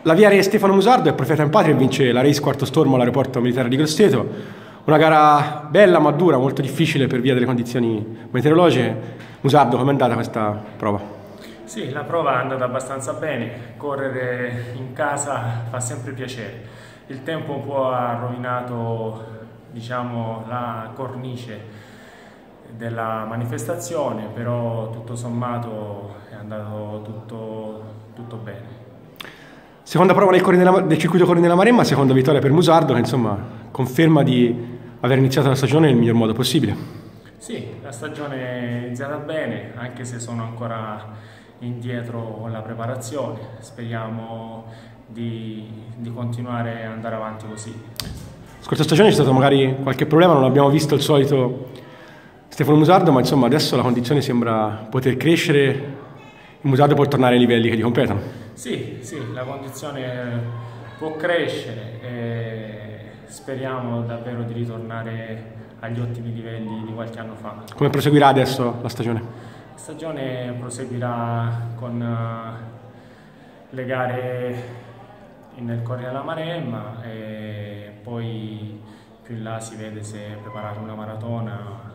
La Viale Stefano Musardo è profeta in patria e vince la race quarto stormo all'aeroporto militare di Grosseto. Una gara bella ma dura, molto difficile per via delle condizioni meteorologiche. Musardo, com'è andata questa prova? Sì, la prova è andata abbastanza bene, correre in casa fa sempre piacere. Il tempo un po' ha rovinato, diciamo, la cornice della manifestazione, però tutto sommato è andato tutto bene. Seconda prova del circuito Corri della Maremma, seconda vittoria per Musardo che insomma conferma di aver iniziato la stagione nel miglior modo possibile. Sì, la stagione è iniziata bene, anche se sono ancora indietro con la preparazione. Speriamo di continuare ad andare avanti così. Scorsa stagione c'è stato magari qualche problema, non abbiamo visto il solito Stefano Musardo, ma insomma adesso la condizione sembra poter crescere, il Musardo può tornare ai livelli che gli competono. Sì, la condizione può crescere e speriamo davvero di ritornare agli ottimi livelli di qualche anno fa. Come proseguirà adesso la stagione? La stagione proseguirà con le gare nel Corriere della Maremma e poi più in là si vede se preparare una maratona